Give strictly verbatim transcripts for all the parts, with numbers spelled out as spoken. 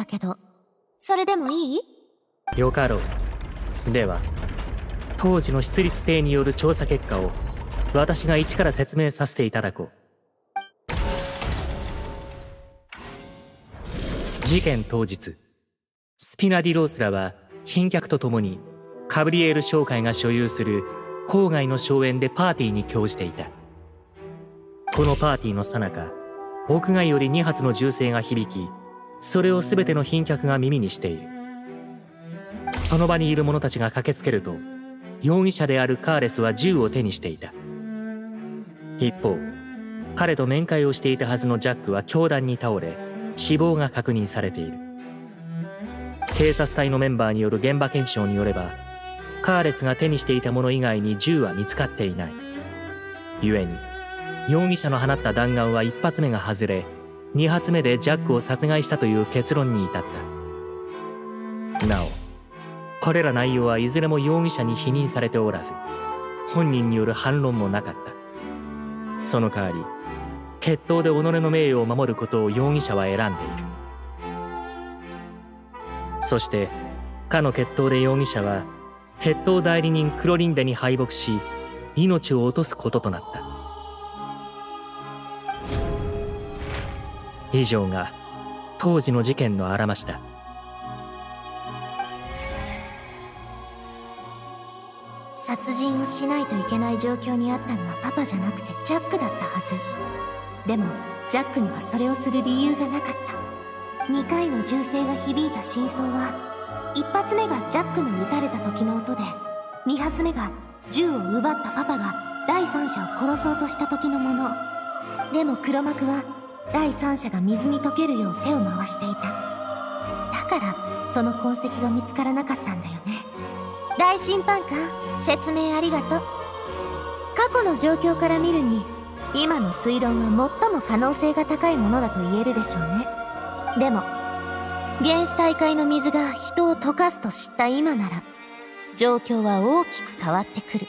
だけど、それでもいい？ よかろう。では当時の出立艇による調査結果を私が一から説明させていただこう。事件当日、スピナディロースらは賓客と共にカブリエール商会が所有する郊外の荘園でパーティーに興じていた。このパーティーの最中、屋外よりに発の銃声が響き、それを全ての賓客が耳にしている。その場にいる者たちが駆けつけると、容疑者であるカーレスは銃を手にしていた。一方、彼と面会をしていたはずのジャックは凶弾に倒れ、死亡が確認されている。警察隊のメンバーによる現場検証によれば、カーレスが手にしていたもの以外に銃は見つかっていない。故に容疑者の放った弾丸は一発目が外れ、二発目でジャックを殺害したという結論に至った。なおこれら内容はいずれも容疑者に否認されておらず、本人による反論もなかった。その代わり決闘で己の名誉を守ることを容疑者は選んでいる。そしてかの決闘で容疑者は決闘代理人クロリンデに敗北し、命を落とすこととなった。以上が当時の事件のあらましだ。 殺人をしないといけない状況にあったのはパパじゃなくてジャックだったはず。でもジャックにはそれをする理由がなかった。にかいの銃声が響いた真相は、いっ発目がジャックの撃たれた時の音で、に発目が銃を奪ったパパが第三者を殺そうとした時のもの。でも黒幕は第三者が水に溶けるよう手を回していた。だからその痕跡が見つからなかったんだよね。大審判官、説明ありがとう。過去の状況から見るに、今の推論は最も可能性が高いものだと言えるでしょうね。でも原始大海の水が人を溶かすと知った今なら、状況は大きく変わってくる。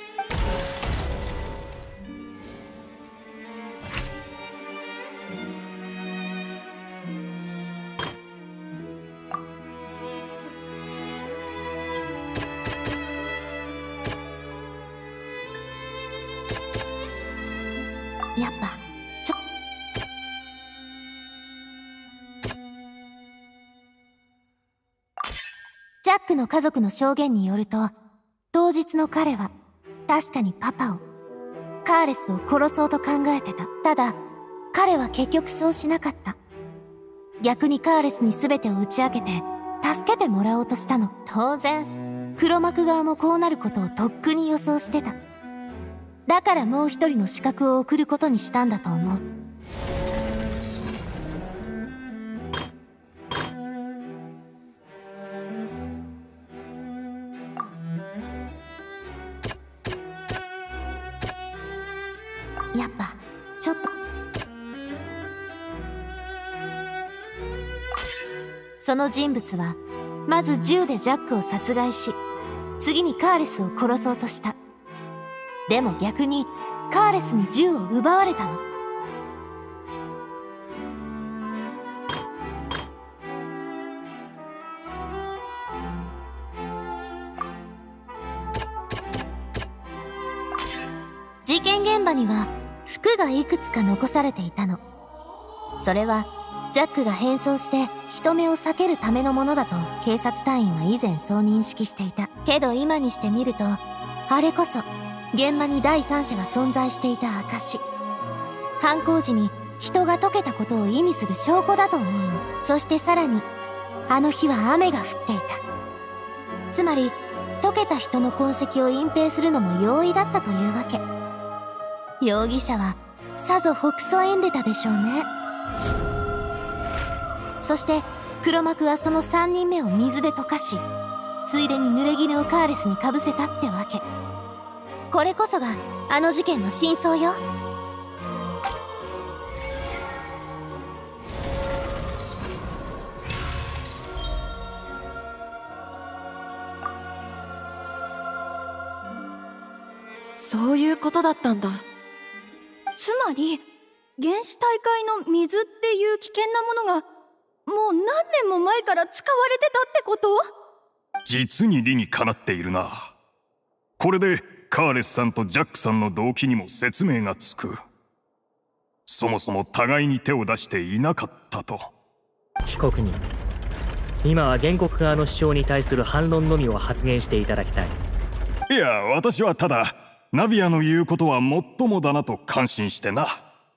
やっぱちょジャックの家族の証言によると、当日の彼は確かにパパを、カーレスを殺そうと考えてた。ただ彼は結局そうしなかった。逆にカーレスに全てを打ち明けて助けてもらおうとしたの。当然黒幕側もこうなることをとっくに予想してた。だからもう一人の刺客を送ることにしたんだと思う。やっぱちょっとその人物はまず銃でジャックを殺害し、次にカーレスを殺そうとした。でも逆にカーレスに銃を奪われたの。事件現場には服がいくつか残されていたの。それはジャックが変装して人目を避けるためのものだと警察隊員は以前そう認識していた。けど今にしてみると、あれこそ現場に第三者が存在していた証。犯行時に人が溶けたことを意味する証拠だと思うの。そしてさらにあの日は雨が降っていた。つまり溶けた人の痕跡を隠蔽するのも容易だったというわけ。容疑者はさぞほくそ笑んでたでしょうね。そして黒幕はそのさんにんめを水で溶かし、ついでに濡れ衣をカーレスにかぶせたってわけ。これこそがあの事件の真相よ。 そういうことだったんだ。 つまり原始大海の水っていう危険なものがもう何年も前から使われてたってこと？ 実に理にかなっているな。これでカーレスさんとジャックさんの動機にも説明がつく。そもそも互いに手を出していなかったと。 被告人、今は原告側の主張に対する反論のみを発言していただきたい。 いや、私はただナビアの言うことはもっともだなと感心してな。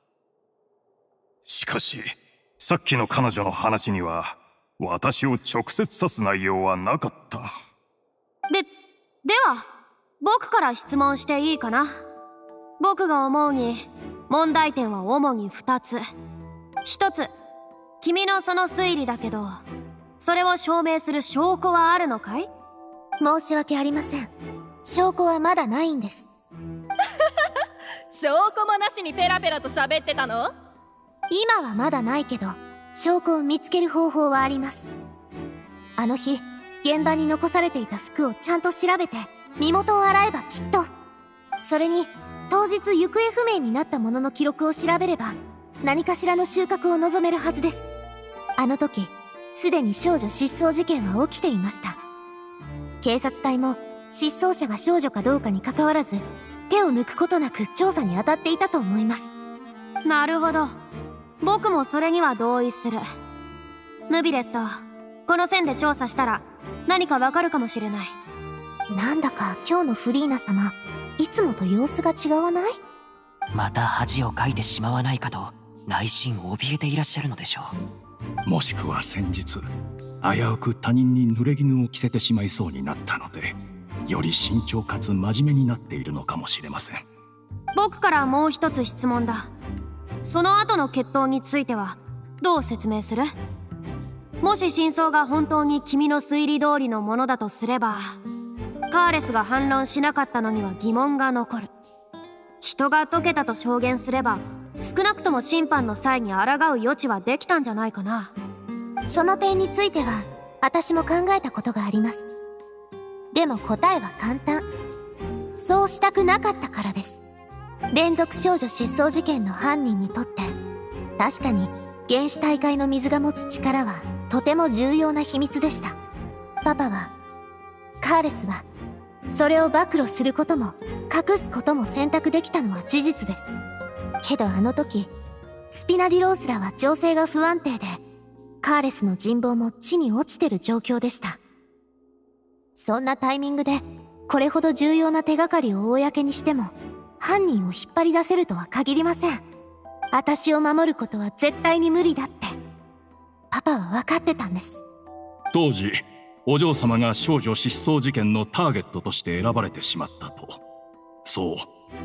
しかしさっきの彼女の話には私を直接指す内容はなかった。 で、では僕から質問していいかな。僕が思うに問題点は主にふたつ。ひとつ、君のその推理だけど、それを証明する証拠はあるのかい？ 申し訳ありません。証拠はまだないんです。 証拠もなしにペラペラと喋ってたの？ 今はまだないけど、証拠を見つける方法はあります。あの日、現場に残されていた服をちゃんと調べて、身元を洗えばきっと。それに、当日行方不明になったものの記録を調べれば、何かしらの収穫を望めるはずです。あの時、すでに少女失踪事件は起きていました。警察隊も、失踪者が少女かどうかにかかわらず、手を抜くことなく調査に当たっていたと思います。 なるほど。僕もそれには同意する。ヌビレット、この線で調査したら何かわかるかもしれない。 なんだか今日のフリーナ様、いつもと様子が違わない？ また恥をかいてしまわないかと内心怯えていらっしゃるのでしょう。もしくは先日危うく他人に濡れ衣を着せてしまいそうになったので、より慎重かつ真面目になっているのかもしれません。 僕からもう一つ質問だ。その後の決闘についてはどう説明する？もし真相が本当に君の推理通りのものだとすれば、カーレスが反論しなかったのには疑問が残る。人が解けたと証言すれば、少なくとも審判の際に抗う余地はできたんじゃないかな。 その点については私も考えたことがあります。でも答えは簡単。そうしたくなかったからです。連続少女失踪事件の犯人にとって、確かに原始大海の水が持つ力はとても重要な秘密でした。パパは、カーレスは、それを暴露することも隠すことも選択できたのは事実です。けどあの時、スピナディロースらは情勢が不安定で、カーレスの人望も地に落ちてる状況でした。そんなタイミングで、これほど重要な手がかりを公にしても、犯人を引っ張り出せるとは限りません。私を守ることは絶対に無理だって。パパは分かってたんです。 当時、お嬢様が少女失踪事件のターゲットとして選ばれてしまったと。そう、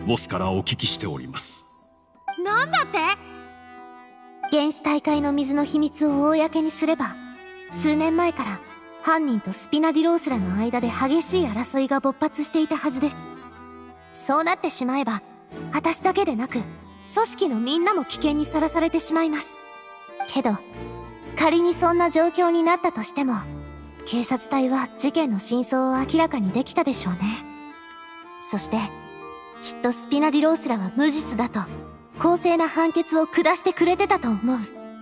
ボスからお聞きしております。 なんだって？ 原始大海の水の秘密を公にすれば、数年前から犯人とスピナディロースらの間で激しい争いが勃発していたはずです。そうなってしまえば、私だけでなく、組織のみんなも危険にさらされてしまいます。けど、仮にそんな状況になったとしても、警察隊は事件の真相を明らかにできたでしょうね。そして、きっとスピナディロースらは無実だと、公正な判決を下してくれてたと思う。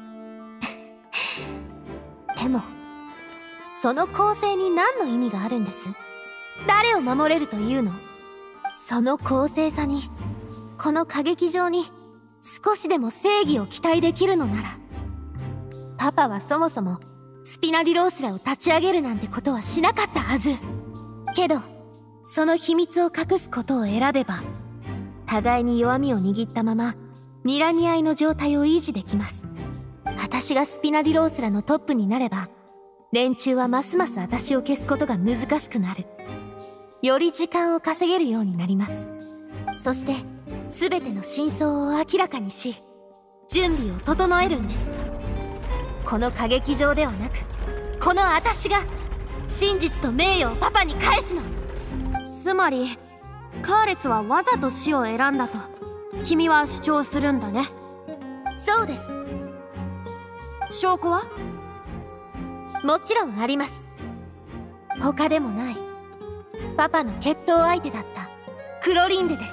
でも、その公正に何の意味があるんです？誰を守れるというの？その公正さに、この歌劇場に少しでも正義を期待できるのなら、パパはそもそもスピナディロースらを立ち上げるなんてことはしなかったはず。けど、その秘密を隠すことを選べば、互いに弱みを握ったまま、睨み合いの状態を維持できます。私がスピナディロースらのトップになれば、連中はますます私を消すことが難しくなる。より時間を稼げるようになります。そして、すべての真相を明らかにし、準備を整えるんです。この歌劇場ではなく、この私が、真実と名誉をパパに返すの。 つまり、カーレスはわざと死を選んだと、君は主張するんだね。 そうです。 証拠は？ もちろんあります。他でもない、パパの決闘相手だったクロリンデです。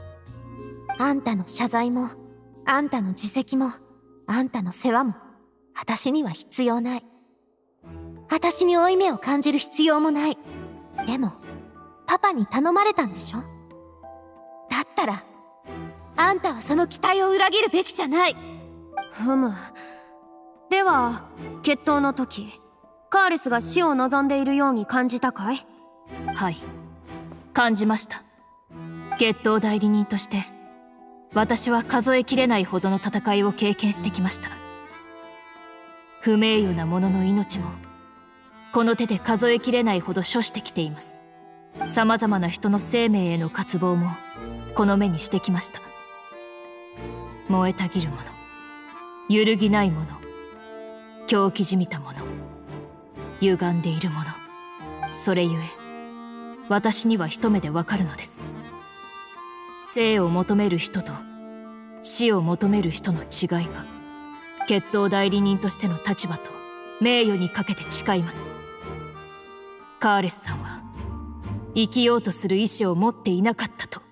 あんたの謝罪も、あんたの自責も、あんたの世話も、 私には必要ない。私に負い目を感じる必要もない。でもパパに頼まれたんでしょ。だったらあんたはその期待を裏切るべきじゃない。 ふむ。では決闘の時カーレスが死を望んでいるように感じたかい？ はい、感じました。決闘代理人として私は数えきれないほどの戦いを経験してきました。不名誉な者の命もこの手で数えきれないほど処してきています。さまざまな人の生命への渇望もこの目にしてきました。燃えたぎるもの、揺るぎないもの、狂気じみたもの、歪んでいるもの、それゆえ私には一目でわかるのです。生を求める人と死を求める人の違いが決闘代理人としての立場と名誉にかけて誓います。カーレスさんは生きようとする意志を持っていなかったと。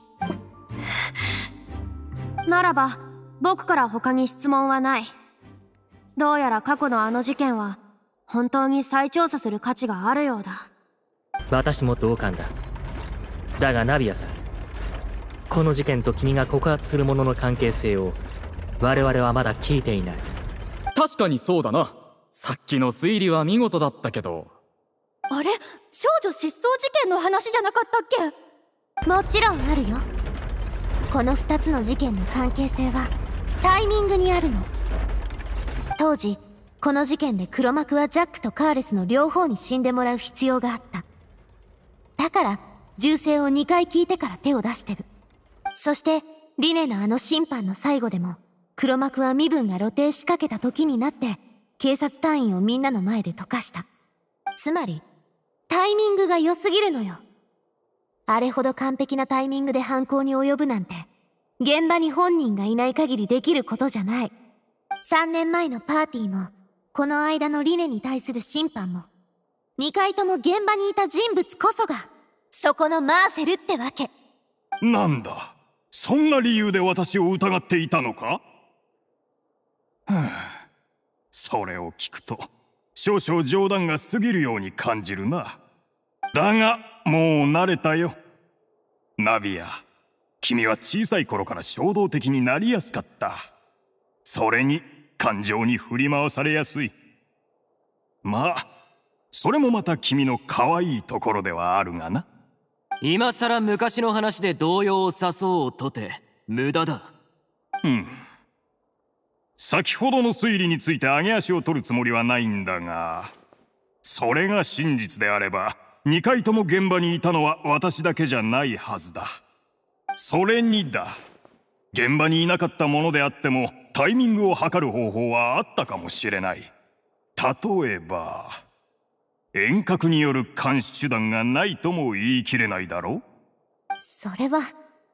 ならば僕から他に質問はない。どうやら過去のあの事件は本当に再調査する価値があるようだ。 私も同感だ。だがナビアさん、この事件と君が告発する者の関係性を我々はまだ聞いていない。 確かにそうだな。さっきの推理は見事だったけど。 あれ、少女失踪事件の話じゃなかったっけ？もちろんあるよ。このふたつの事件の関係性はタイミングにあるの。当時この事件で黒幕はジャックとカーレスの両方に死んでもらう必要があった。だから銃声をにかい聞いてから手を出してる。そしてリネのあの審判の最後でも黒幕は身分が露呈しかけた時になって警察隊員をみんなの前で溶かした。つまりタイミングが良すぎるのよ。あれほど完璧なタイミングで犯行に及ぶなんて現場に本人がいない限りできることじゃない。さんねんまえのパーティーもこの間のリネに対する審判もにかいとも現場にいた人物こそがそこのマーセルってわけ。 なんだ、そんな理由で私を疑っていたのか？はあ、それを聞くと少々冗談が過ぎるように感じるな。だがもう慣れたよ。ナビア、君は小さい頃から衝動的になりやすかった。それに感情に振り回されやすい。まあそれもまた君の可愛いところではあるがな。 今さら昔の話で動揺を誘おうとて無駄だ。 うん。先ほどの推理について上げ足を取るつもりはないんだが、それが真実であればにかいとも現場にいたのは私だけじゃないはずだ。それにだ、現場にいなかったものであってもタイミングを測る方法はあったかもしれない。例えば遠隔による監視手段がないとも言い切れないだろう。 それは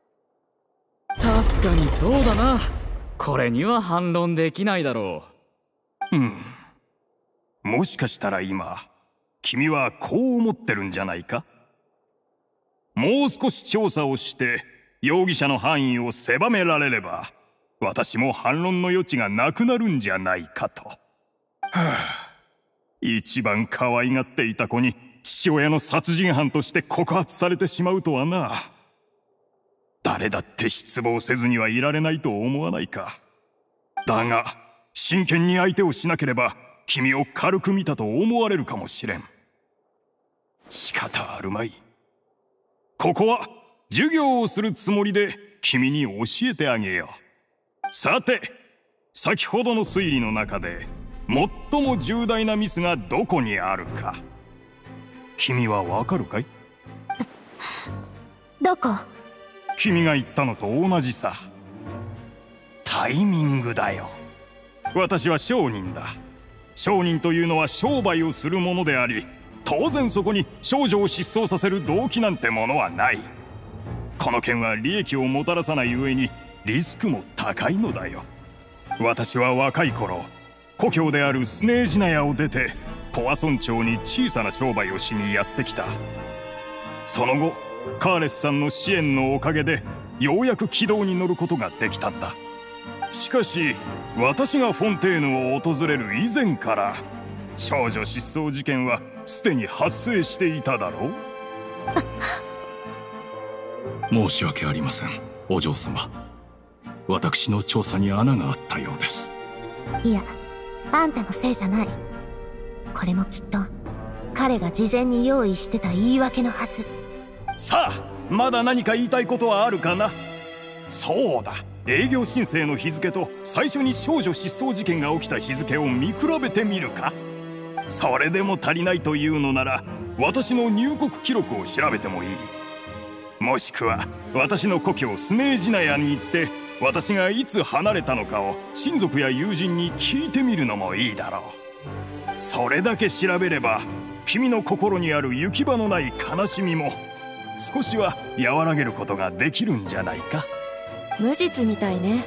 確かにそうだな。これには反論できないだろう。うんもしかしたら今君はこう思ってるんじゃないか。もう少し調査をして容疑者の範囲を狭められれば私も反論の余地がなくなるんじゃないかと。はあ、一番可愛がっていた子に父親の殺人犯として告発されてしまうとはな。誰だって失望せずにはいられないと思わないか。だが真剣に相手をしなければ君を軽く見たと思われるかもしれん。仕方あるまい。ここは授業をするつもりで君に教えてあげよう。さて、先ほどの推理の中で最も重大なミスがどこにあるか君はわかるかい？ どこ？ 君が言ったのと同じさ。タイミングだよ。私は商人だ。商人というのは商売をするものであり、当然そこに少女を失踪させる動機なんてものはない。この件は利益をもたらさない上にリスクも高いのだよ。私は若い頃故郷であるスネージナヤを出てポワソン町に小さな商売をしにやってきた。その後カーレスさんの支援のおかげでようやく軌道に乗ることができたんだ。 しかし私がフォンテーヌを訪れる以前から少女失踪事件はすでに発生していただろう。 申し訳ありません、お嬢様。私の調査に穴があったようです。 いや、あんたのせいじゃない。これもきっと彼が事前に用意してた言い訳のはず。 さあ、まだ何か言いたいことはあるかな。そうだ、営業申請の日付と最初に少女失踪事件が起きた日付を見比べてみるか。それでも足りないというのなら私の入国記録を調べてもいい。もしくは私の故郷スネージナヤに行って私がいつ離れたのかを親族や友人に聞いてみるのもいいだろう。それだけ調べれば君の心にある行き場のない悲しみも少しは和らげることができるんじゃないか。 無実みたいね。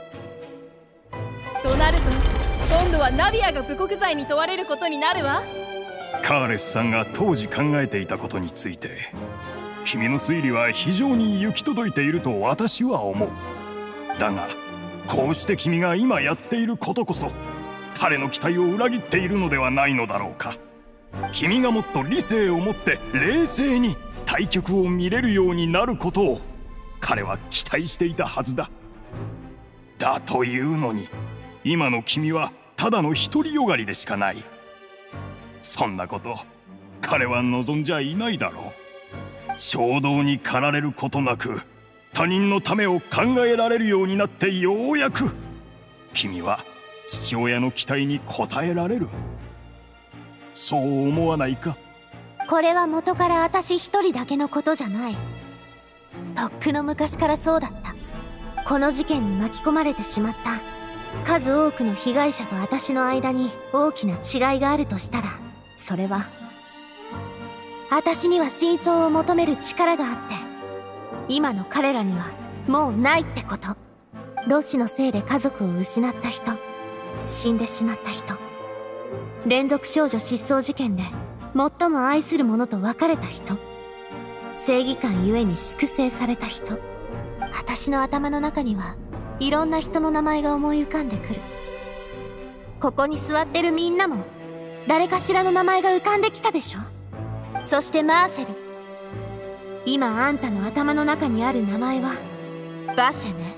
となると今度はナビアが侮国罪に問われることになるわ。 カーレスさんが当時考えていたことについて君の推理は非常に行き届いていると私は思う。だがこうして君が今やっていることこそ彼の期待を裏切っているのではないのだろうか。君がもっと理性を持って冷静に対局を見れるようになることを彼は期待していたはずだ。だというのに今の君はただの独りよがりでしかない。そんなこと彼は望んじゃいないだろう。衝動に駆られることなく他人のためを考えられるようになってようやく君は父親の期待に応えられる。そう思わないか。 これは元から私一人だけのことじゃない。とっくの昔からそうだった。この事件に巻き込まれてしまった数多くの被害者と私の間に大きな違いがあるとしたら、それは私には真相を求める力があって今の彼らにはもうないってこと。ロシのせいで家族を失った人、死んでしまった人、連続少女失踪事件で最も愛する者と別れた人、正義感ゆえに粛清された人。私の頭の中にはいろんな人の名前が思い浮かんでくる。ここに座ってるみんなも誰かしらの名前が浮かんできたでしょ。そしてマーセル、今あんたの頭の中にある名前はバシェね。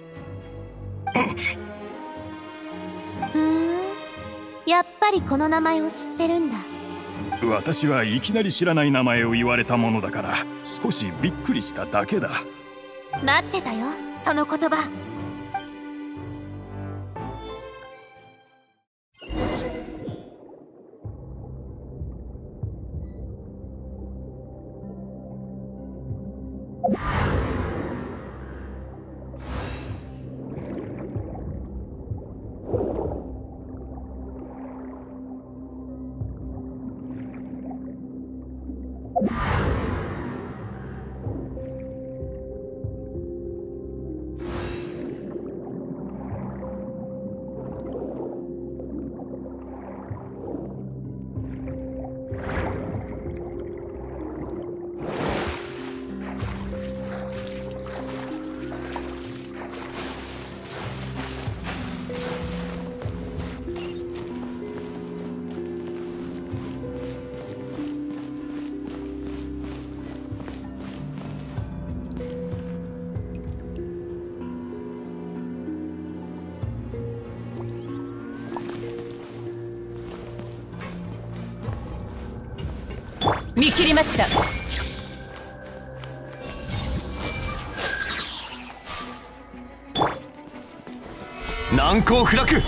ふーん、やっぱりこの名前を知ってるんだ。 私はいきなり知らない名前を言われたものだから少しびっくりしただけだ。 待ってたよ、その言葉。 見切りました。 難攻不落。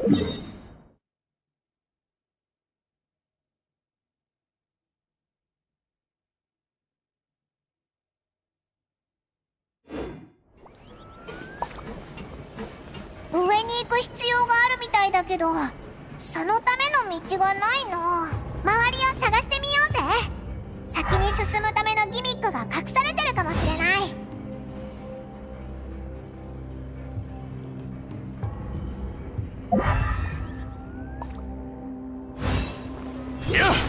上に行く必要があるみたいだけど、そのための道がないな。周りを探してみようぜ。先に進むためのギミックが隠されてるかもしれない。 やっ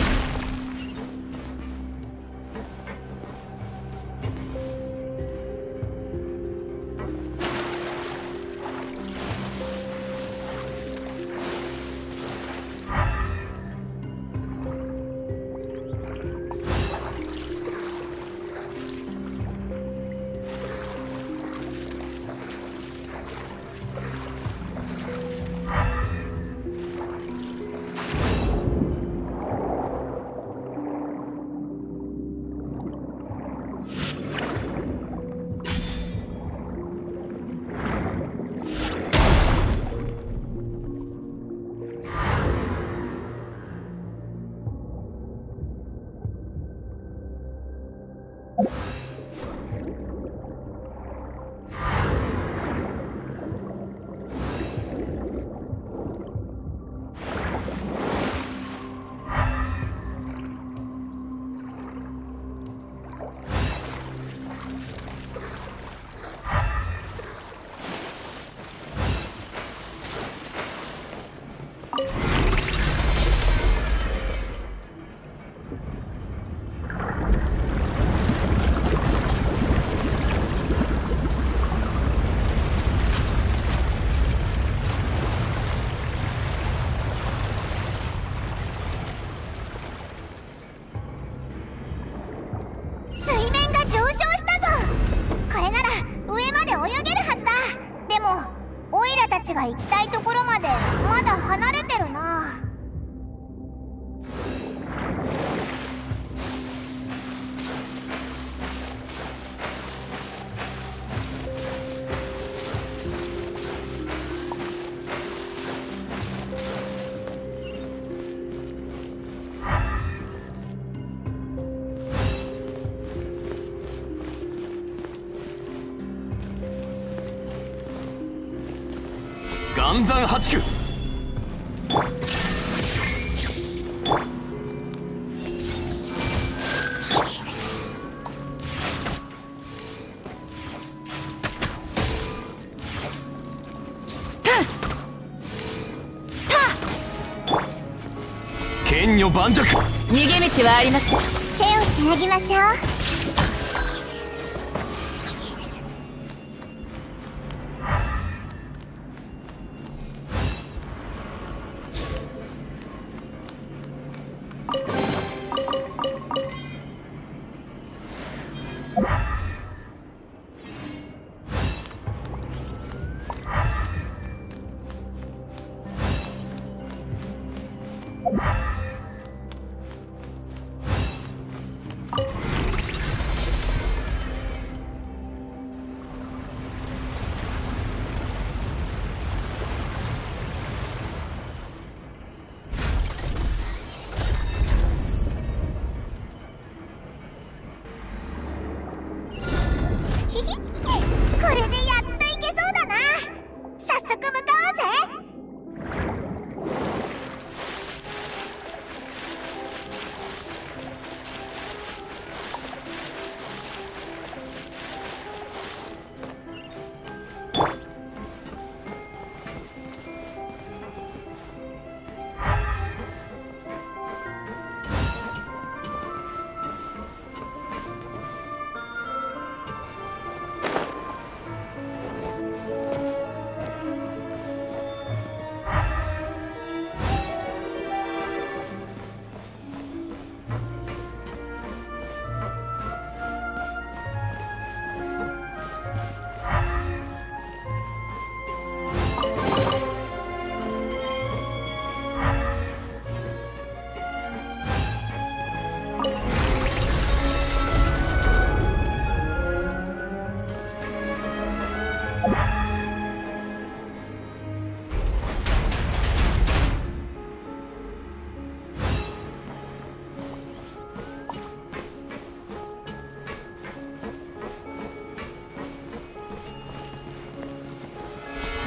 が行きたいところまでまだ離れてるな。 岩山八九。剣女盤石。 逃げ道はありません。 手をつなぎましょう。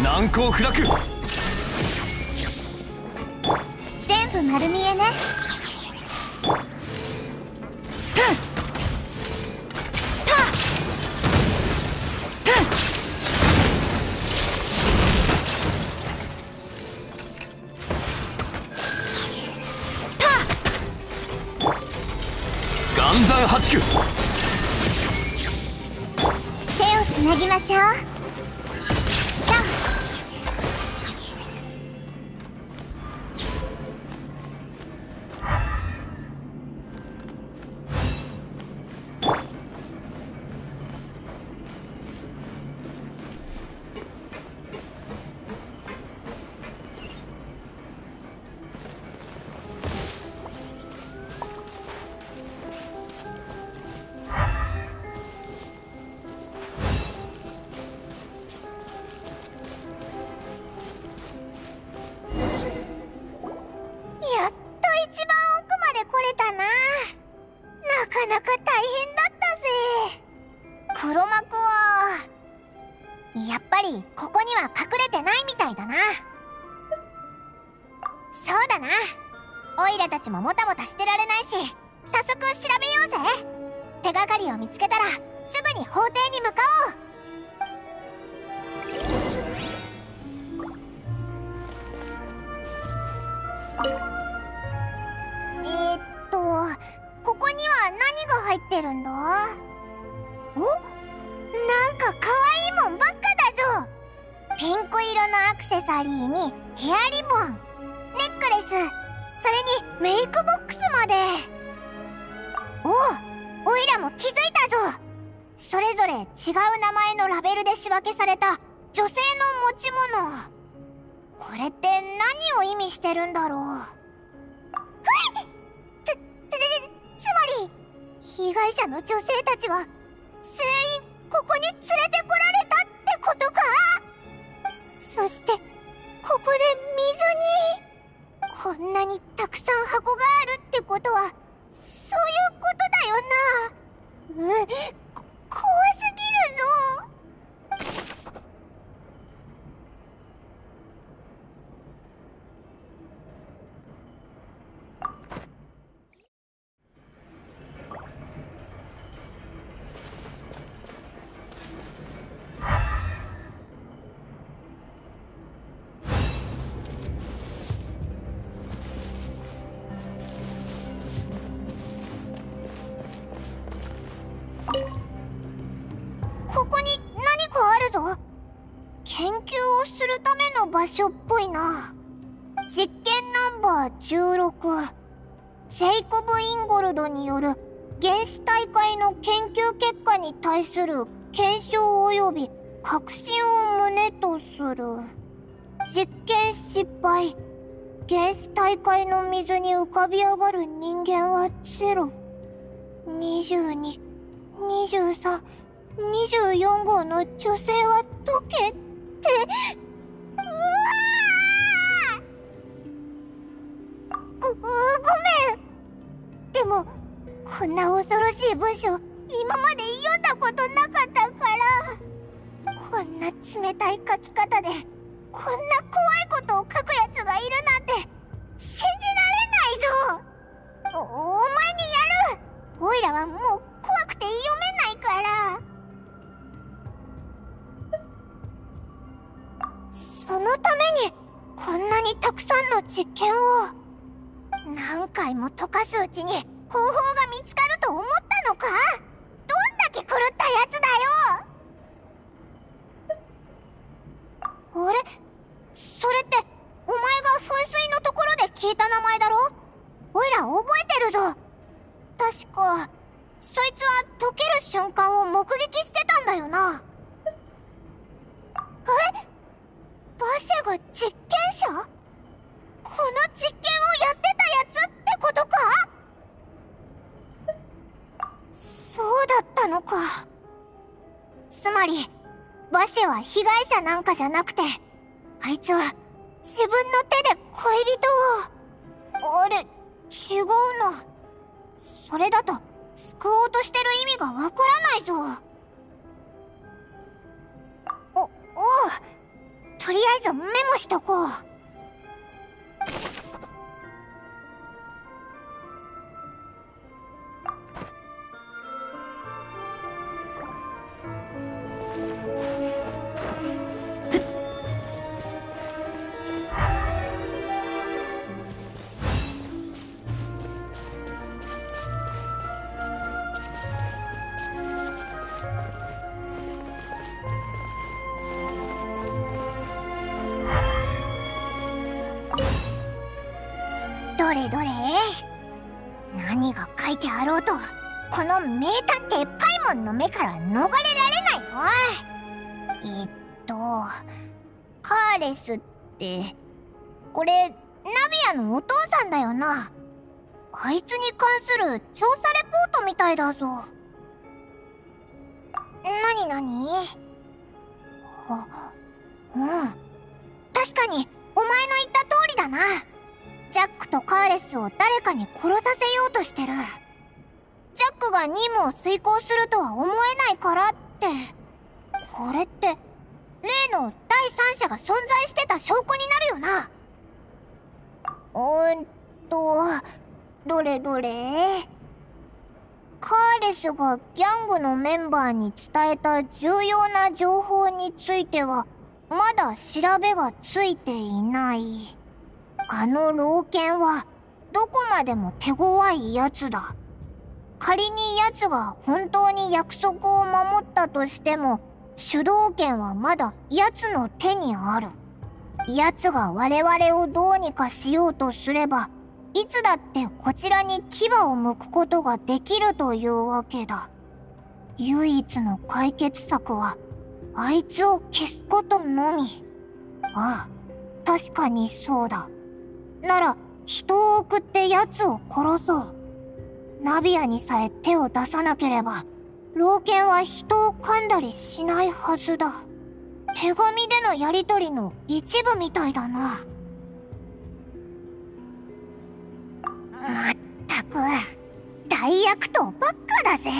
難攻不落。 全部丸見えね。 岩山八九。 手をつなぎましょう。オイラたちももたもたしてられないし、早速調べようぜ。手がかりを見つけたらすぐに法廷に向かおう。えー、っとここには何が入ってるんだ？お？なんかかわいいもんばっかだぞ。ピンク色のアクセサリーにヘアリボン、ネックレス、それにメイクボックスまで。おお、おいらも気づいたぞ。それぞれ違う名前のラベルで仕分けされた女性の持ち物。これって何を意味してるんだろう。ふい！つ、つ、つ、つまり被害者の女性たちは全員ここに連れてこられたってことか？そしてここで水に。こんなにたくさん箱があるってことはそういうことだよな。う、こ、怖すぎるぞ。ここに何かあるぞ。研究をするための場所っぽいな。実験ナンバーじゅうろく、ジェイコブ・インゴルドによる原子大会の研究結果に対する検証及び確信を旨とする。実験失敗。原子大会の水に浮かび上がる人間はゼロ。にじゅうに、にじゅうさん、にじゅうよん号の女性は溶けて、うわー！ご、ごめん。でもこんな恐ろしい文章今まで読んだことなかったから。こんな冷たい書き方でこんな怖いことを書くやつがいるなんて信じられないぞ。お、お前にやる。おいらはもう怖くて読めないから。そのためにこんなにたくさんの実験を何回も解かすうちに方法が見つかると思ったのか？どんだけ狂ったやつだよ。あれ？それってお前が噴水のところで聞いた名前だろ？おいら覚えてるぞ。確かそいつは溶ける瞬間を目撃してたんだよな。え？バシャが実験者？この実験をやってたやつってことか？そうだったのか。つまりバシェは被害者なんかじゃなくて、あいつは自分の手で恋人を。あれ、違うな。それだと救おうとしてる意味がわからないぞ。お、おう。 とりあえずメモしとこう。どれどれ、何が書いてあろうとこの名探偵パイモンの目から逃れられないぞ。えっとカーレスってこれナビアのお父さんだよな。あいつに関する調査レポートみたいだぞ。なになに？あ、うん、確かにお前の言った通りだな。ジャックとカーレスを誰かに殺させようとしてる。ジャックが任務を遂行するとは思えないからって。これって例の第三者が存在してた証拠になるよな。うーんとどれどれ。カーレスがギャングのメンバーに伝えた重要な情報についてはまだ調べがついていない。あの老犬はどこまでも手強いやつだ。仮にやつが本当に約束を守ったとしても主導権はまだやつの手にある。やつが我々をどうにかしようとすればいつだってこちらに牙を剥くことができるというわけだ。唯一の解決策はあいつを消すことのみ。ああ、確かにそうだ。なら人を送って奴を殺そう。ナビアにさえ手を出さなければ老犬は人を噛んだりしないはずだ。手紙でのやりとりの一部みたいだな。まったく大悪党ばっかだぜ。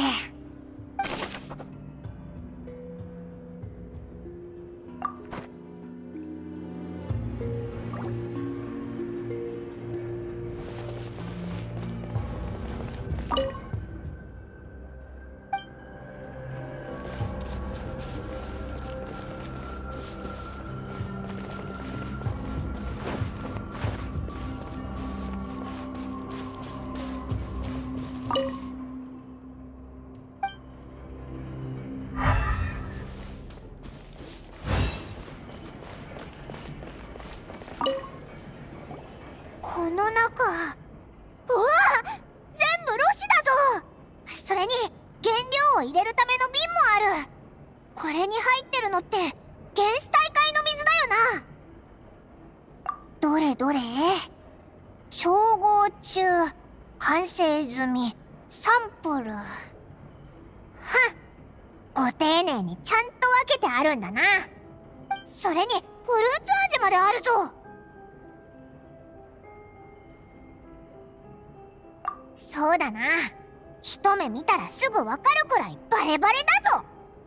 この中、うわ、全部ロシだぞ。それに原料を入れるための瓶もある。これに入ってるのって原始大会の水だよな。どれどれ。調合中、完成済み、サンプル。ふん、ご丁寧にちゃんと分けてあるんだな。それにフルーツ味まであるぞ。そうだな。一目見たらすぐわかるくらいバレバレだぞ。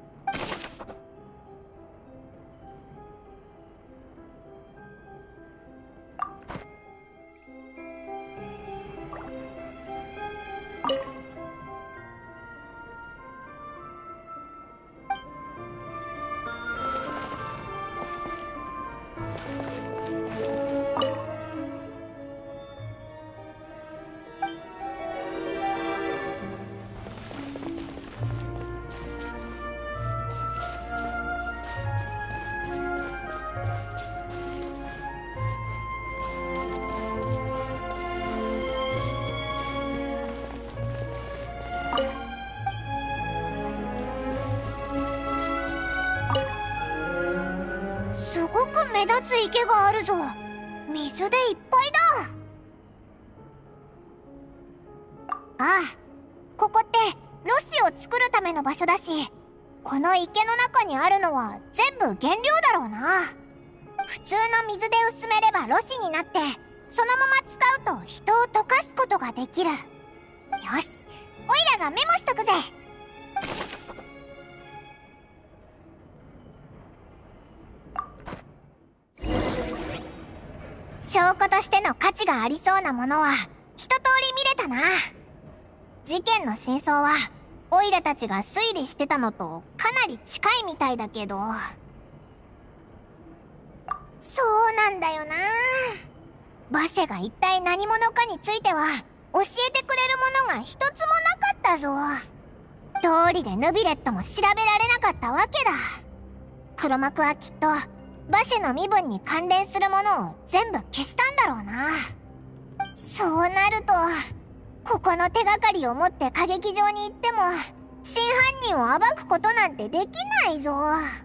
すごく目立つ池があるぞ。水でいっぱいだ。ああ、ここってロシを作るための場所だし、この池の中にあるのは全部原料だろうな。普通の水で薄めればロシになって、そのまま使うと人を溶かすことができる。よし、オイラがメモしとくぜ。 証拠としての価値がありそうなものは一通り見れたな。事件の真相はオイラたちが推理してたのとかなり近いみたいだけど。そうなんだよな。バシェが一体何者かについては教えてくれるものが一つもなかったぞ。道理でヌビレットも調べられなかったわけだ。黒幕はきっとバシェの身分に関連するものを全部消したんだろうな。そうなるとここの手がかりを持って歌劇場に行っても真犯人を暴くことなんてできないぞ。おう、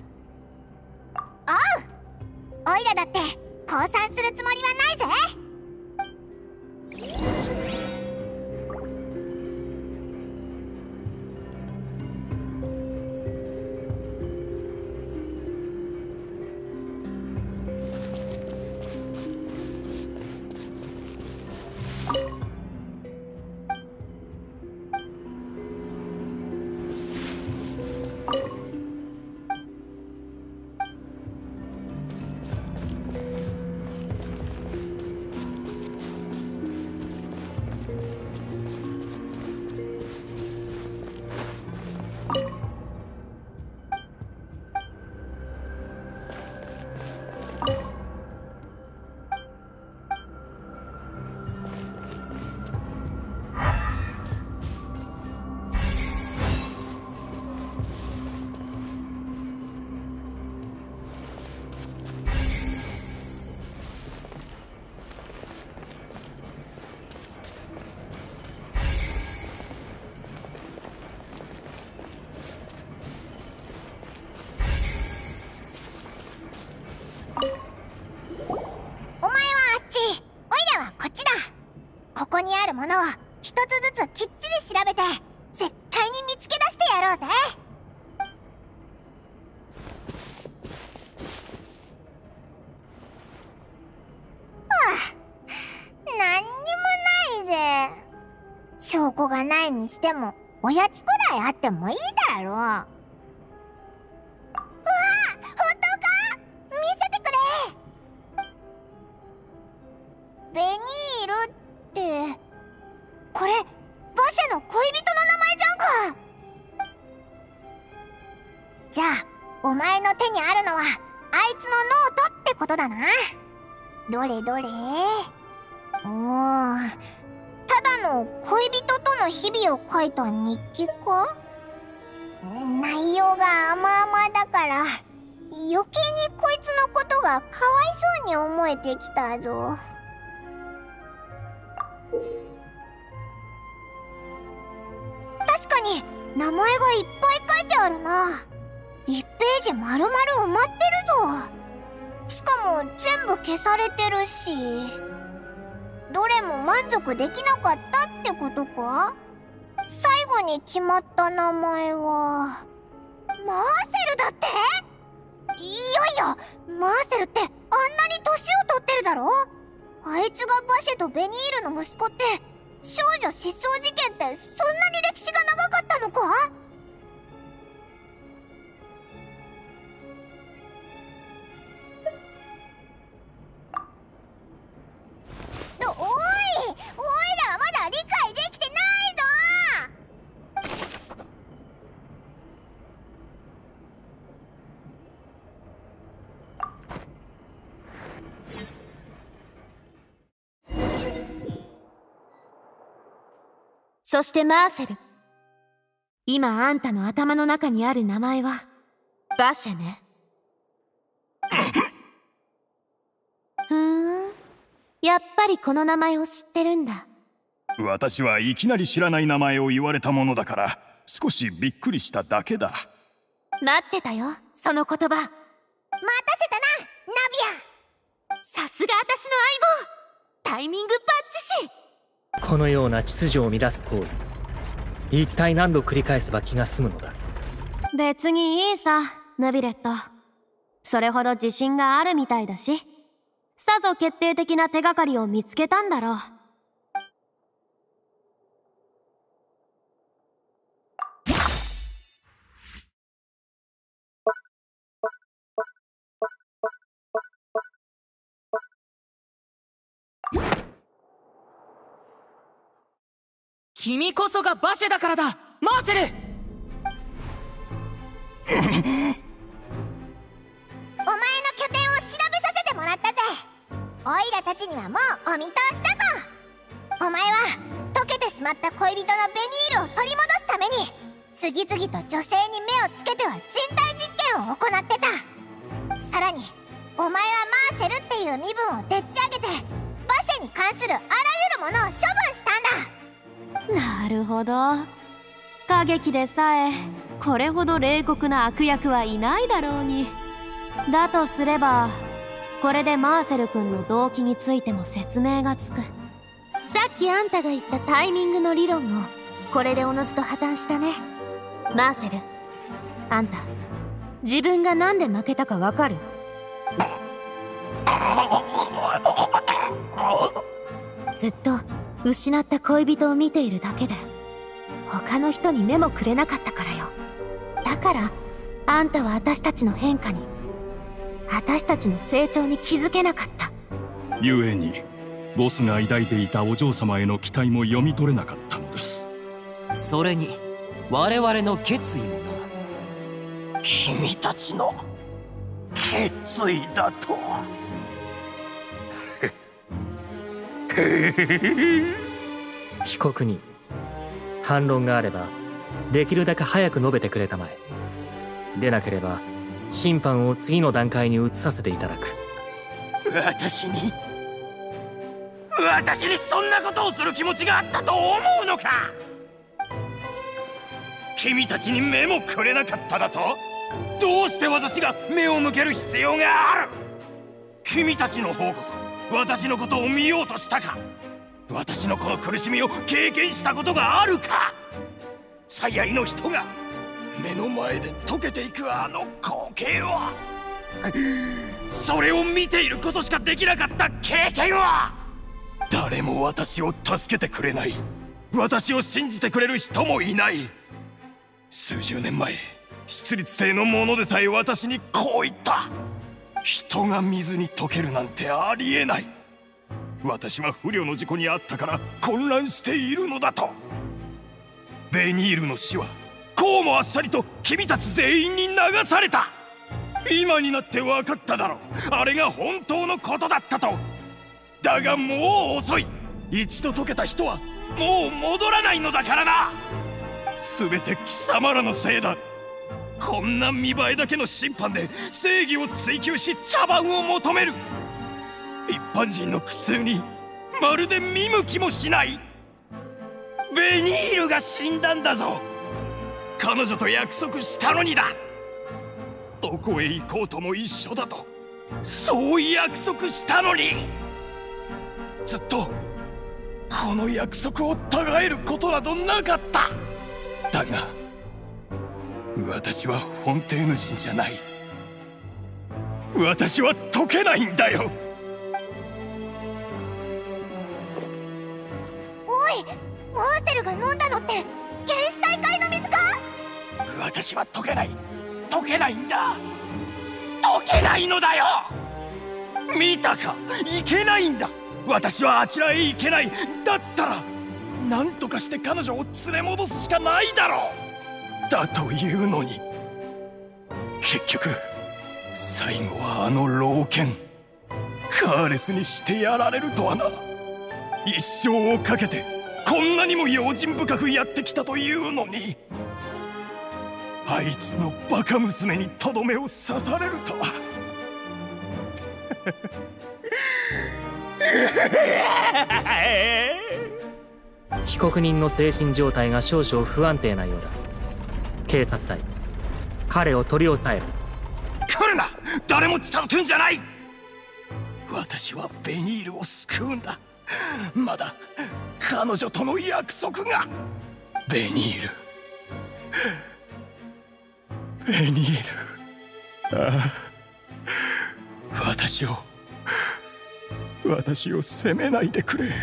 オイラだって降参するつもりはないぜ。ここにあるものを一つずつきっちり調べて絶対に見つけ出してやろうぜ。はあ、何にもないぜ。証拠がないにしてもおやつくらいあってもいいだろう。うわ、本当か？見せてくれ。ベニールってこれバシェの恋人の名前じゃんか。じゃあお前の手にあるのはあいつのノートってことだな。どれどれ。おー、ただの恋人との日々を書いた日記か？内容が甘々だから余計にこいつのことがかわいそうに思えてきたぞ。確かに名前がいっぱい書いてあるな。いちページ丸々埋まってるぞ。しかも全部消されてるし、どれも満足できなかったってことか？最後に決まった名前はマーセルだって？いやいや、マーセルってあんなに年を取ってるだろ。あいつがバシェとベニールの息子って少女失踪事件ってそんなに歴史が長かったのか？おい、おいらはまだ理解できてないぞ。 そしてマーセル、今あんたの頭の中にある名前はバシェね。ふーん、やっぱりこの名前を知ってるんだ。 私はいきなり知らない名前を言われたものだから少しびっくりしただけだ。 待ってたよ、その言葉。待たせたな、ナビア。さすが私の相棒、タイミングバッチし。 このような秩序を乱す行為、一体何度繰り返せば気が済むのだ。 別にいいさ、ヌビレット。それほど自信があるみたいだし、さぞ決定的な手がかりを見つけたんだろう。 君こそが馬車だからだ、マーセル。 お前の拠点を調べさせてもらったぜ。オイラたちにはもうお見通しだぞ。お前は溶けてしまった恋人のベニールを取り戻すために次々と女性に目をつけては人体実験を行ってた。さらにお前はマーセルっていう身分をでっち上げて馬車に関するあらゆるものを処分したんだ。なるほど。歌劇でさえこれほど冷酷な悪役はいないだろうに。だとすればこれでマーセル君の動機についても説明がつく。 さっきあんたが言ったタイミングの理論もこれでおのずと破綻したね。マーセル、あんた自分がなんで負けたかわかる？ずっと失った恋人を見ているだけで他の人に目もくれなかったからよ。だからあんたは私たちの変化に、私たちの成長に気づけなかった。 故にボスが抱いていたお嬢様への期待も読み取れなかったのです。 それに我々の決意もな。 君たちの決意だと被告人、反論があればできるだけ早く述べてくれたまえ。でなければ審判を次の段階に移させていただく。 私に私にそんなことをする気持ちがあったと思うのか。君たちに目もくれなかっただと。どうして私が目を向ける必要がある。君たちの方こそ私のことを見ようとしたか。私のこの苦しみを経験したことがあるか。最愛の人が目の前で溶けていくあの光景は、それを見ていることしかできなかった経験は、誰も私を助けてくれない、私を信じてくれる人もいない。数十年前、出立帝の者でさえ私にこう言った。人が水に溶けるなんてありえない。私は不慮の事故にあったから混乱しているのだと。ベニールの死はこうもあっさりと君たち全員に流された。今になって分かっただろう、あれが本当のことだったと。だがもう遅い。一度溶けた人はもう戻らないのだからな。全て貴様らのせいだ。こんな見栄えだけの審判で正義を追求し茶番を求める一般人の苦痛にまるで見向きもしない。ベニールが死んだんだぞ。彼女と約束したのにだ。どこへ行こうとも一緒だと、そう約束したのに。ずっとこの約束をたがえることなどなかった。だが私はフォンテーヌ人じゃない。私は解けないんだよ。 おい、マーセルが飲んだのって原始大会の水か。 私は解けない、解けないんだ。解けないのだよ。見たか、いけないんだ。私はあちらへ行けない。だったら何とかして彼女を連れ戻すしかないだろう。だというのに結局最後はあの老犬カーレスにしてやられるとはな。一生をかけてこんなにも用心深くやってきたというのに、あいつのバカ娘にとどめを刺されるとは。 被告人の精神状態が少々不安定なようだ。警察隊、彼を取り押さえる。 来るな、誰も近づくんじゃない。私はベニールを救うんだ。まだ彼女との約束が。ベニール、ベニール、ああ、私を私を責めないでくれ。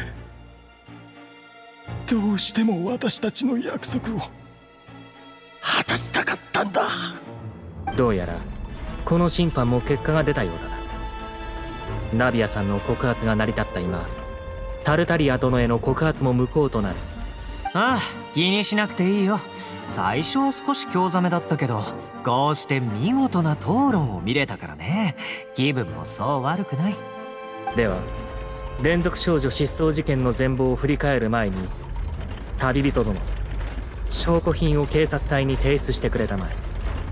どうしても私たちの約束を果たしたかったんだ。 どうやらこの審判も結果が出たようだな。ナビアさんの告発が成り立った今、 タルタリア殿への告発も無効となる。 ああ、気にしなくていいよ。最初は少し興ざめだったけど、こうして見事な討論を見れたからね。気分もそう悪くない。 では連続少女失踪事件の全貌を振り返る前に、旅人殿、証拠品を警察隊に提出してくれたまえ。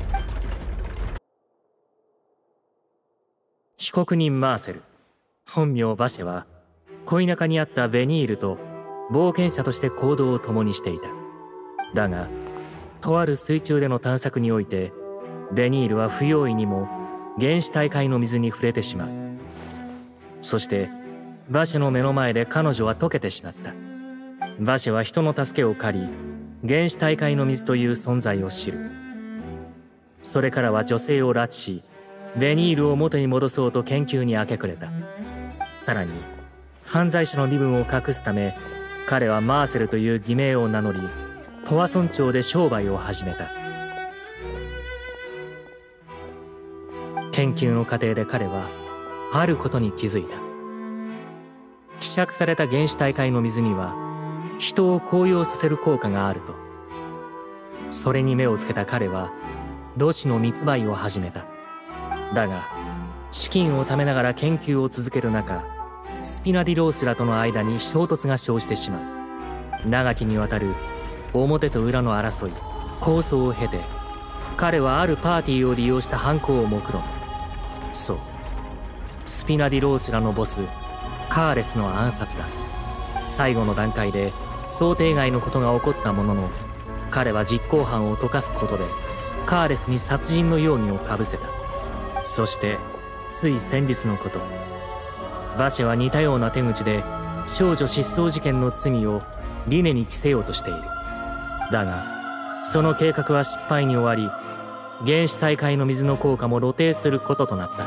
被告人マーセル、本名バシェは恋仲にあったベニールと冒険者として行動を共にしていた。だがとある水中での探索において、ベニールは不用意にも原始大海の水に触れてしまう。そしてバシェの目の前で彼女は溶けてしまった。バシェは人の助けを借り、原始大海の水という存在を知る。それからは女性を拉致し、ベニールを元に戻そうと研究に明け暮れた。さらに犯罪者の身分を隠すため、彼はマーセルという偽名を名乗り、ポワソン町で商売を始めた。研究の過程で彼はあることに気づいた。希釈された原始大海の水には人を高揚させる効果があると。それに目をつけた彼はロシの密売を始めた。だが資金を貯めながら研究を続ける中、スピナディロースらとの間に衝突が生じてしまう。長きにわたる表と裏の争い、抗争を経て、彼はあるパーティーを利用した犯行を目論む。そう、スピナディロースらのボスカーレスの暗殺だ。最後の段階で想定外のことが起こったものの、彼は実行犯を溶かすことでカーレスに殺人の容疑をかぶせた。そしてつい先日のこと、バシェは似たような手口で少女失踪事件の罪をリネに着せようとしている。だがその計画は失敗に終わり、原始大海の水の効果も露呈することとなった。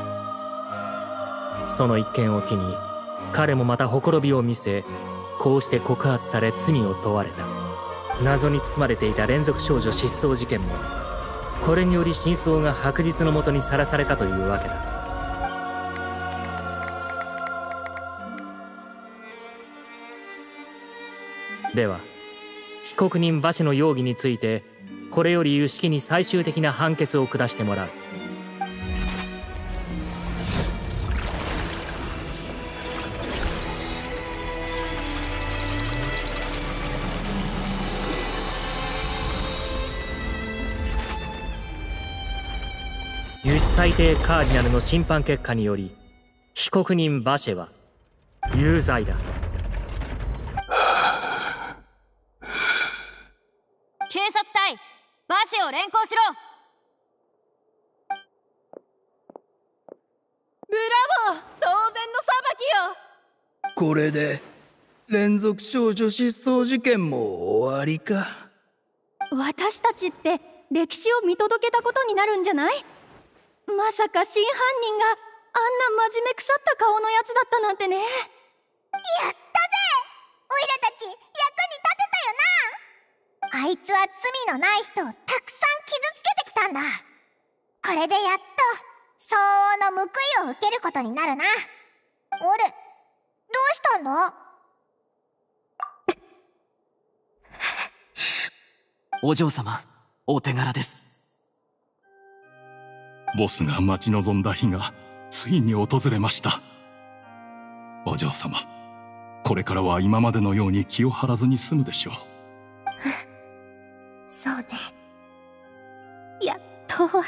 その一件を機に彼もまたほころびを見せ、こうして告発され罪を問われた。謎に包まれていた連続少女失踪事件も、これにより真相が白日の下にさらされたというわけだ。では被告人バシェの容疑について、これより有識に最終的な判決を下してもらう。輸出裁定カーディナルの審判結果により、被告人バシェは有罪だ。 警察隊、バシェを連行しろ。 ブラボー、当然の裁きよ。 これで連続少女失踪事件も終わりか。 私たちって歴史を見届けたことになるんじゃない？まさか真犯人があんな真面目腐った顔のやつだったなんてね。やったぜ！ オイラたち役に立てたよな。あいつは罪のない人をたくさん傷つけてきたんだ。これでやっと相応の報いを受けることになるな。おれ、どうしたんだ？ お嬢様、お手柄です。 ボスが待ち望んだ日がついに訪れました。お嬢様、これからは今までのように気を張らずに済むでしょう。 そうね。やっと終わった。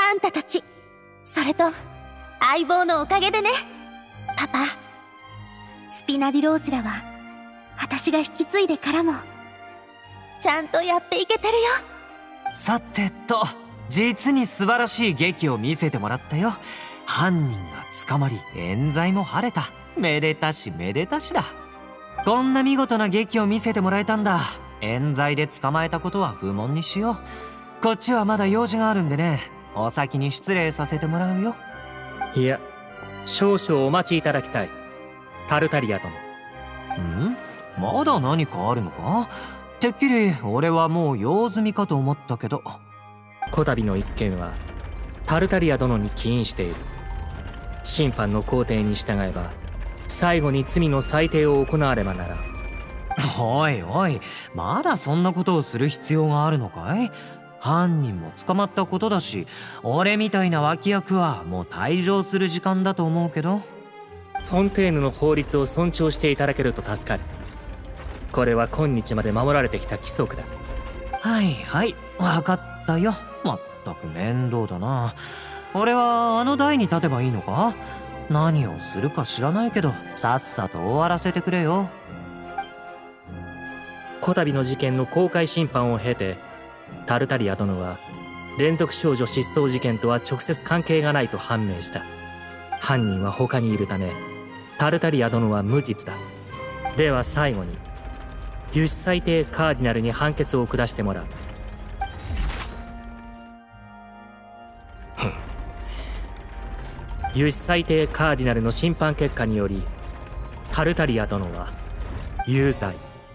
あんたたち、それと相棒のおかげでね。パパ、スピナディローズらは私が引き継いでからもちゃんとやっていけてるよ。 さてと、実に素晴らしい劇を見せてもらったよ。犯人が捕まり冤罪も晴れた。めでたしめでたしだ。こんな見事な劇を見せてもらえたんだ。冤罪で捕まえたことは不問にしよう。こっちはまだ用事があるんでね、お先に失礼させてもらうよ。 いや、少々お待ちいただきたい、タルタリア殿。 ん？まだ何かあるのか？てっきり俺はもう用済みかと思ったけど。 こたびの一件はタルタリア殿に起因している。審判の工程に従えば最後に罪の裁定を行わればならん。 おいおい、まだそんなことをする必要があるのかい？犯人も捕まったことだし、俺みたいな脇役はもう退場する時間だと思うけど。 フォンテーヌの法律を尊重していただけると助かる。これは今日まで守られてきた規則だ。 はいはい、分かったよ。まったく面倒だな。俺はあの台に立てばいいのか？何をするか知らないけど、さっさと終わらせてくれよ。 こたびの事件の公開審判を経て、タルタリア殿は連続少女失踪事件とは直接関係がないと判明した。犯人は他にいるため、タルタリア殿は無実だ。では最後に輸出裁定カーディナルに判決を下してもらう。輸出裁定カーディナルの審判結果により、タルタリア殿は有罪。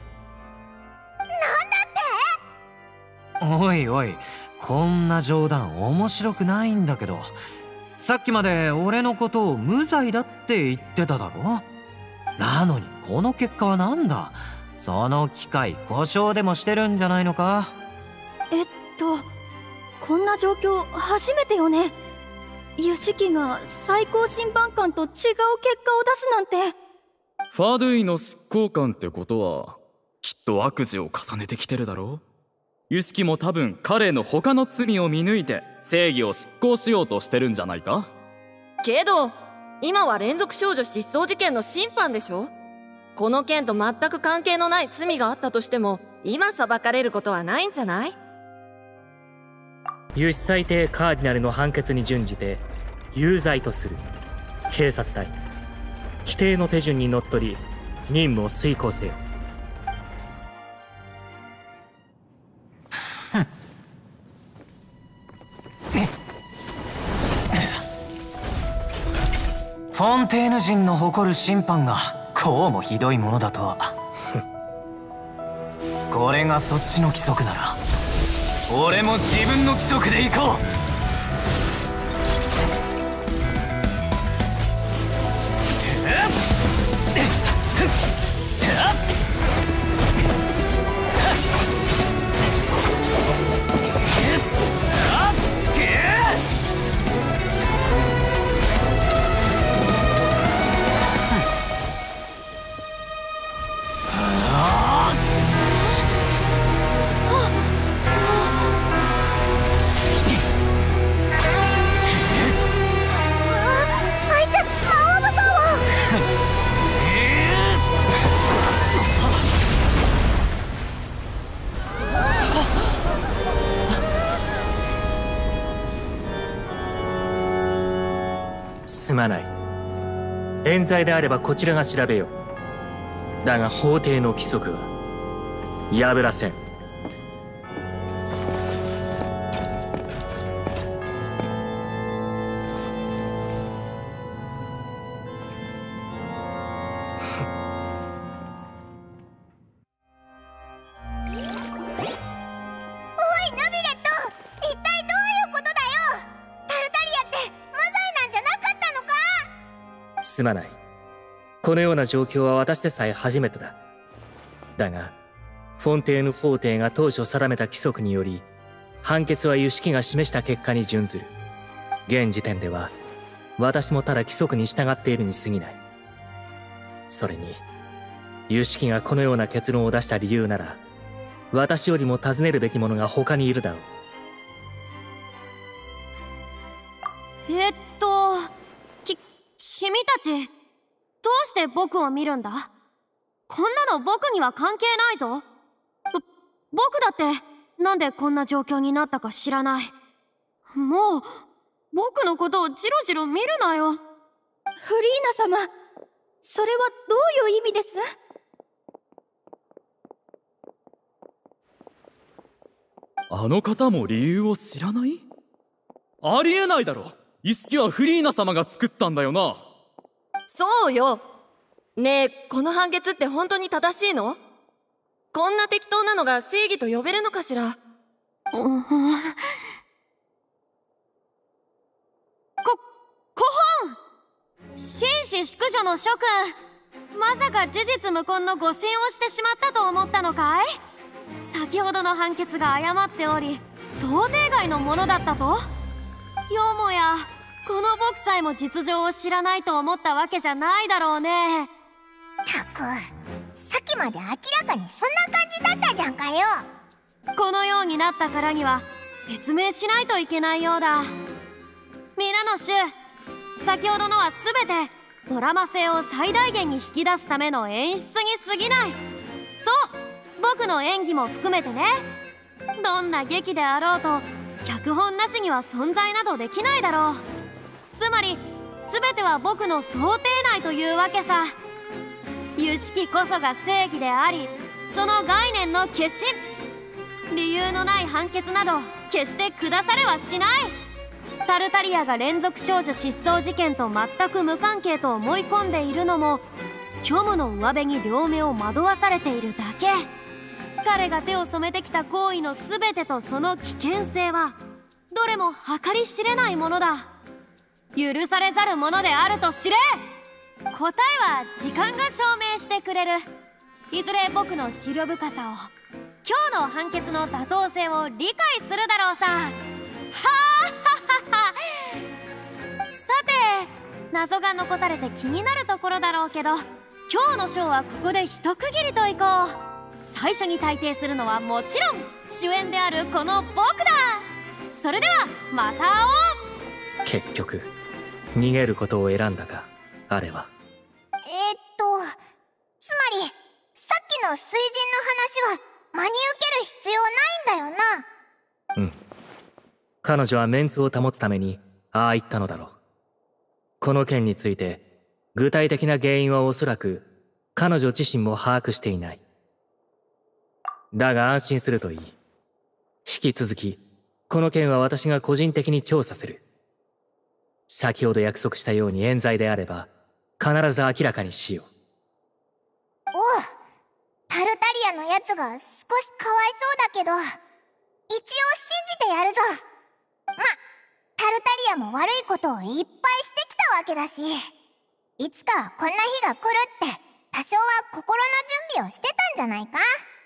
おいおい、こんな冗談面白くないんだけど。さっきまで俺のことを無罪だって言ってただろ。なのにこの結果はなんだ？その機会故障でもしてるんじゃないのか？ えっとこんな状況初めてよね。ユシキが最高審判官と違う結果を出すなんて。 ファドゥイの執行官ってことはきっと悪事を重ねてきてるだろう。ユシキも多分彼の他の罪を見抜いて正義を執行しようとしてるんじゃないか？ けど今は連続少女失踪事件の審判でしょ。この件と全く関係のない罪があったとしても今裁かれることはないんじゃない？ 輸出裁定カーディナルの判決に準じて有罪とする。警察隊、規定の手順にのっとり任務を遂行せよ。 フォンテーヌ人の誇る審判がこうもひどいものだとは。これがそっちの規則なら俺も自分の規則で行こう。 すまない。冤罪であればこちらが調べよう。だが法廷の規則は破らせん。すまない。このような状況は私でさえ初めてだ。だがフォンテーヌ法廷が当初定めた規則により判決はユシキが示した結果に準ずる。現時点では私もただ規則に従っているに過ぎない。それにユシキがこのような結論を出した理由なら私よりも尋ねるべき者が他にいるだろう。 えっとき君たちどうして僕を見るんだ？こんなの僕には関係ないぞ。ぼ僕だってなんでこんな状況になったか知らない。もう僕のことをジロジロ見るなよ。フリーナ様、それはどういう意味です？ あの方も理由を知らない？ありえないだろ。イスキはフリーナ様が作ったんだよな。 そうよ。ねえ、この判決って本当に正しいの？こんな適当なのが正義と呼べるのかしら。こ、 古本紳士淑女の諸君、 まさか事実無根の誤信をしてしまったと思ったのかい？先ほどの判決が誤っており想定外のものだったと？よもやこの僕さえも実情を知らないと思ったわけじゃないだろうね。 たく、さっきまで明らかにそんな感じだったじゃんかよ。 このようになったからには説明しないといけないようだ。皆の衆、先ほどのは全てドラマ性を最大限に引き出すための演出に過ぎない。そう、僕の演技も含めてね。どんな劇であろうと脚本なしには存在などできないだろう。つまり全ては僕の想定内というわけさ。由式こそが正義であり、その概念の決心、理由のない判決など決して下されはしない。タルタリアが連続少女失踪事件と全く無関係と思い込んでいるのも虚無の上辺に両目を惑わされているだけ。彼が手を染めてきた行為の全てとその危険性はどれも計り知れないものだ。許されざるものであると知れ。答えは時間が証明してくれる。いずれ僕の思慮深さを、今日の判決の妥当性を理解するだろうさ。はあはさて、謎が残されて気になるところだろうけど、今日のショーはここで一区切りといこう。最初に大抵するのはもちろん主演であるこの僕だ。それではまた会おう。 結局逃げることを選んだか、あれは。 えー、っとつまりさっきの水神の話は真に受ける必要ないんだよな。 うん。彼女はメンツを保つためにああ言ったのだろう。この件について具体的な原因はおそらく彼女自身も把握していない。だが安心するといい。引き続きこの件は私が個人的に調査する。先ほど約束したように冤罪であれば必ず明らかにしよう。 おう、タルタリアのやつが少しかわいそうだけど一応信じてやるぞ。ま、タルタリアも悪いことをいっぱいしてきたわけだし、いつかはこんな日が来るって多少は心の準備をしてたんじゃないか。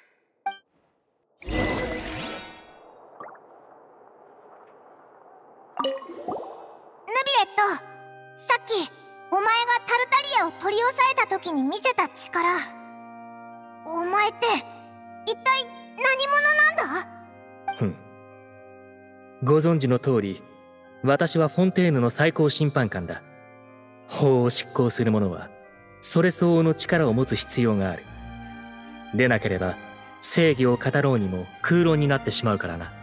ヌビレット、さっきお前がタルタリアを取り押さえた時に見せた力、お前って一体何者なんだ？ ふん。ご存知の通り、私はフォンテーヌの最高審判官だ。法を執行する者はそれ相応の力を持つ必要がある。でなければ正義を語ろうにも空論になってしまうからな。